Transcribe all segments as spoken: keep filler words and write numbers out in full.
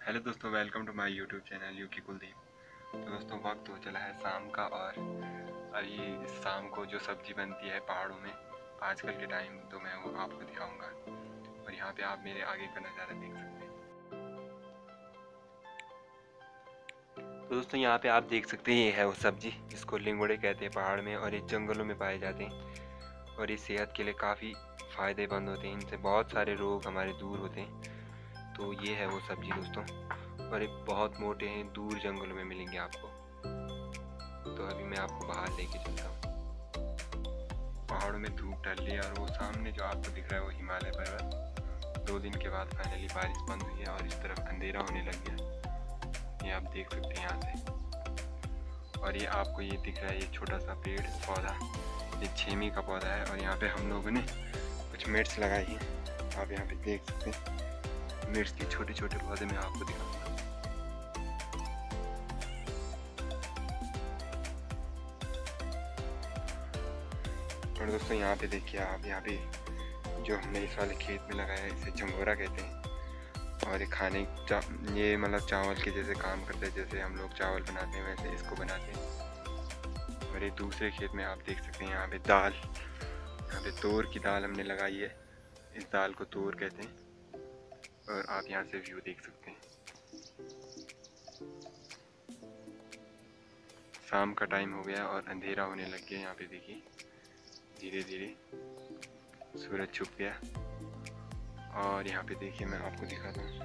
Hello दोस्तों, welcome to my YouTube channel यूकी कुलदीप। तो दोस्तों, वक्त हो चला है शाम का और अभी शाम को जो सब्जी बनती है पहाड़ों में आजकल के टाइम, तो मैं वो आपको दिखाऊंगा। और यहाँ पे आप मेरे आगे का नज़ारा देख सकते हैं। तो दोस्तों, यहाँ पे आप देख सकते हैं, ये है वो सब्जी जिसको लिंगोड़े कहते हैं पहाड़ में, और ये जंगलों में पाए जाते हैं और ये सेहत के लिए काफ़ी फ़ायदेमंद होते हैं। इनसे बहुत सारे रोग हमारे दूर होते हैं। तो ये है वो सब्जी दोस्तों, और ये बहुत मोटे हैं, दूर जंगलों में मिलेंगे आपको। तो अभी मैं आपको बाहर लेके चलता हूँ। पहाड़ों में धूप ढल रही है और वो सामने जो आपको दिख रहा है वो हिमालय पर्वत। दो दिन के बाद फाइनली बारिश बंद हुई है और इस तरफ अंधेरा होने लग गया। ये आप देख सकते हैं यहाँ से। और ये आपको ये दिख रहा है, ये छोटा सा पेड़ पौधा, ये छेमी का पौधा है। और यहाँ पे हम लोगों ने कुछ मिर्च लगाई है, आप यहाँ पे देख सकते हैं। मिर्च के छोटे छोटे पौधे मैं आपको दिखाऊंगा। और दोस्तों, यहाँ पे देखिए आप, यहाँ पे जो हमने इस वाले खेत में लगाया है इसे झंगोरा कहते हैं। और ये खाने ये मतलब चावल के जैसे काम करते हैं, जैसे हम लोग चावल बनाते हैं वैसे इसको बनाते हैं। और ये दूसरे खेत में आप देख सकते हैं, यहाँ पे दाल, यहाँ पे तोर की दाल हमने लगाई है। इस दाल को तोर कहते हैं। और आप यहाँ से व्यू देख सकते हैं। शाम का टाइम हो गया और अंधेरा होने लग गया। यहाँ पे देखिए धीरे धीरे सूरज छुप गया। और यहाँ पे देखिए मैं आपको दिखाता हूँ,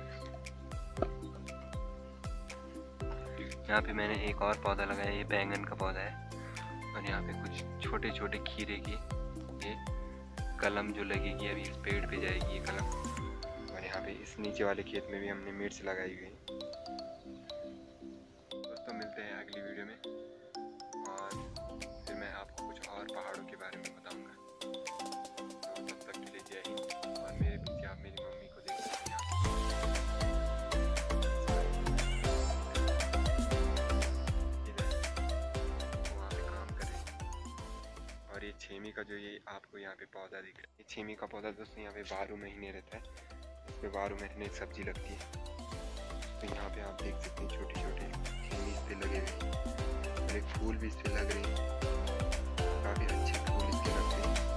यहाँ पे मैंने एक और पौधा लगाया, ये बैंगन का पौधा है। और यहाँ पे कुछ छोटे छोटे खीरे की ये कलम जो लगेगी, अभी इस पेड़ पे जाएगी ये कलम। और यहाँ पे इस नीचे वाले खेत में भी हमने मिर्च लगाई हुई है। दोस्तों, मिलते हैं अगली वीडियो में और फिर मैं आपको कुछ और पहाड़ों के बारे में बताऊंगा। तो तब तक के लिए जय हिंद। और मेरे पीछे आप मेरी मम्मी को देख सकते हैं, वो वहाँ पे काम कर रहे हैं। और ये छेमी का जो ये आपको यहाँ पे पौधा दिख रहा है, ये छेमी का पौधा दोस्तों यहाँ पे बारह महीने रहता है। इस पे बारह महीने सब्जी लगती है। तो यहाँ पे आप देख सकते हैं छोटे छोटे छेमी इस पे लगे हुए हैं और एक फूल भी इस पे लग रहे हैं। काफ़ी अच्छे फूल इसके लगते हैं।